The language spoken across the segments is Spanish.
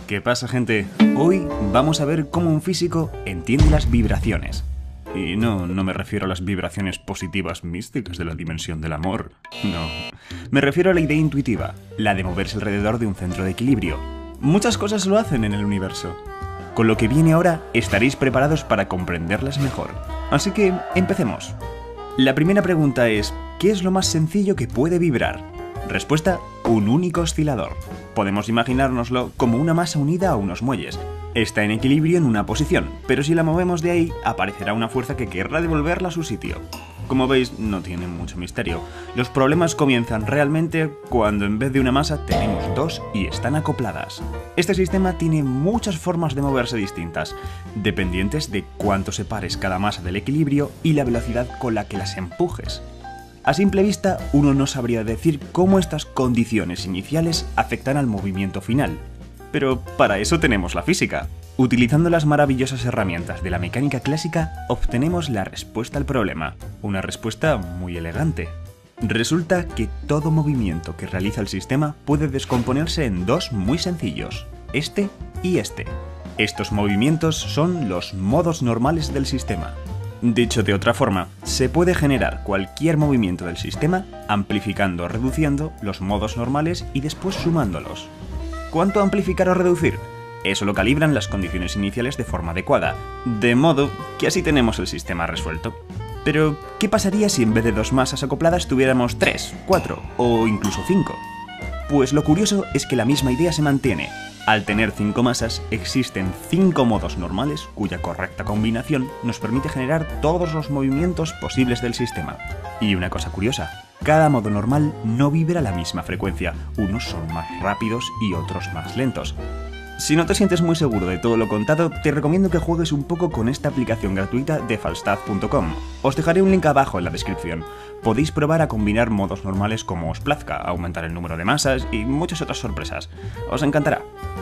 ¿Qué pasa, gente? Hoy vamos a ver cómo un físico entiende las vibraciones. Y no me refiero a las vibraciones positivas místicas de la dimensión del amor. No. Me refiero a la idea intuitiva, la de moverse alrededor de un centro de equilibrio. Muchas cosas lo hacen en el universo. Con lo que viene ahora estaréis preparados para comprenderlas mejor. Así que empecemos. La primera pregunta es, ¿qué es lo más sencillo que puede vibrar? Respuesta, un único oscilador. Podemos imaginárnoslo como una masa unida a unos muelles. Está en equilibrio en una posición, pero si la movemos de ahí, aparecerá una fuerza que querrá devolverla a su sitio. Como veis, no tiene mucho misterio. Los problemas comienzan realmente cuando en vez de una masa tenemos dos y están acopladas. Este sistema tiene muchas formas de moverse distintas, dependientes de cuánto separes cada masa del equilibrio y la velocidad con la que las empujes. A simple vista, uno no sabría decir cómo estas condiciones iniciales afectan al movimiento final. Pero para eso tenemos la física. Utilizando las maravillosas herramientas de la mecánica clásica, obtenemos la respuesta al problema. Una respuesta muy elegante. Resulta que todo movimiento que realiza el sistema puede descomponerse en dos muy sencillos, este y este. Estos movimientos son los modos normales del sistema. Dicho de otra forma, se puede generar cualquier movimiento del sistema amplificando o reduciendo los modos normales y después sumándolos. ¿Cuánto amplificar o reducir? Eso lo calibran las condiciones iniciales de forma adecuada, de modo que así tenemos el sistema resuelto. Pero, ¿qué pasaría si en vez de dos masas acopladas tuviéramos 3, 4 o incluso 5? Pues lo curioso es que la misma idea se mantiene. Al tener 5 masas, existen 5 modos normales cuya correcta combinación nos permite generar todos los movimientos posibles del sistema. Y una cosa curiosa, cada modo normal no vibra a la misma frecuencia, unos son más rápidos y otros más lentos. Si no te sientes muy seguro de todo lo contado, te recomiendo que juegues un poco con esta aplicación gratuita de falstaff.com. Os dejaré un link abajo en la descripción. Podéis probar a combinar modos normales como os plazca, aumentar el número de masas y muchas otras sorpresas. Os encantará.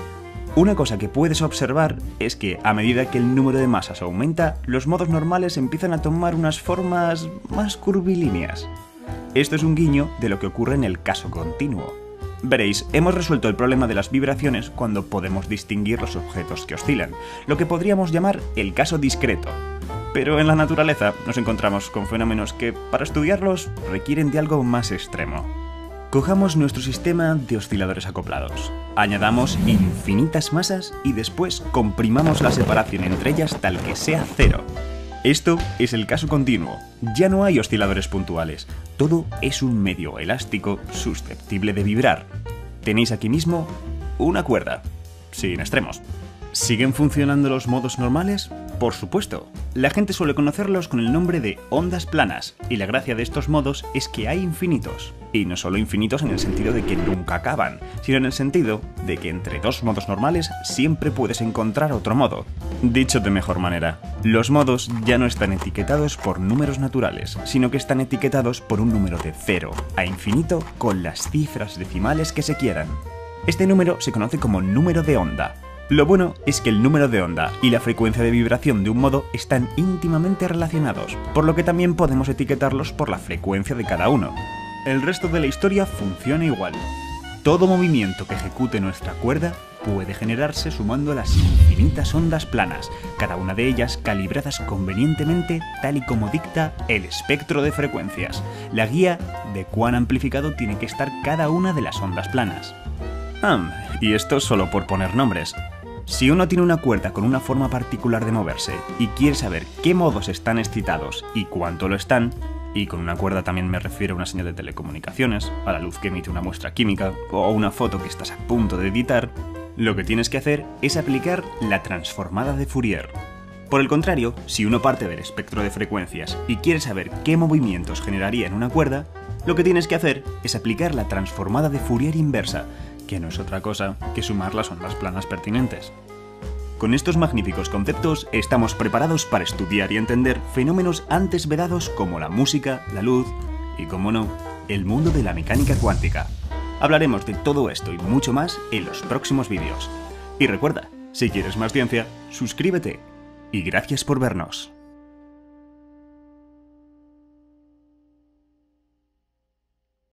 Una cosa que puedes observar es que a medida que el número de masas aumenta, los modos normales empiezan a tomar unas formas más curvilíneas. Esto es un guiño de lo que ocurre en el caso continuo. Veréis, hemos resuelto el problema de las vibraciones cuando podemos distinguir los objetos que oscilan, lo que podríamos llamar el caso discreto. Pero en la naturaleza nos encontramos con fenómenos que, para estudiarlos, requieren de algo más extremo. Cojamos nuestro sistema de osciladores acoplados, añadamos infinitas masas y después comprimamos la separación entre ellas tal que sea cero. Esto es el caso continuo, ya no hay osciladores puntuales, todo es un medio elástico susceptible de vibrar. Tenéis aquí mismo una cuerda, sin extremos. ¿Siguen funcionando los modos normales? Por supuesto. La gente suele conocerlos con el nombre de ondas planas, y la gracia de estos modos es que hay infinitos. Y no solo infinitos en el sentido de que nunca acaban, sino en el sentido de que entre dos modos normales siempre puedes encontrar otro modo. Dicho de mejor manera, los modos ya no están etiquetados por números naturales, sino que están etiquetados por un número de 0 a infinito con las cifras decimales que se quieran. Este número se conoce como número de onda. Lo bueno es que el número de onda y la frecuencia de vibración de un modo están íntimamente relacionados, por lo que también podemos etiquetarlos por la frecuencia de cada uno. El resto de la historia funciona igual. Todo movimiento que ejecute nuestra cuerda puede generarse sumando las infinitas ondas planas, cada una de ellas calibradas convenientemente tal y como dicta el espectro de frecuencias, la guía de cuán amplificado tiene que estar cada una de las ondas planas. Y esto solo por poner nombres. Si uno tiene una cuerda con una forma particular de moverse y quiere saber qué modos están excitados y cuánto lo están, y con una cuerda también me refiero a una señal de telecomunicaciones, a la luz que emite una muestra química o a una foto que estás a punto de editar, lo que tienes que hacer es aplicar la transformada de Fourier. Por el contrario, si uno parte del espectro de frecuencias y quiere saber qué movimientos generaría en una cuerda, lo que tienes que hacer es aplicar la transformada de Fourier inversa, que no es otra cosa que sumar las ondas planas pertinentes. Con estos magníficos conceptos estamos preparados para estudiar y entender fenómenos antes vedados como la música, la luz y, como no, el mundo de la mecánica cuántica. Hablaremos de todo esto y mucho más en los próximos vídeos. Y recuerda, si quieres más ciencia, suscríbete y gracias por vernos.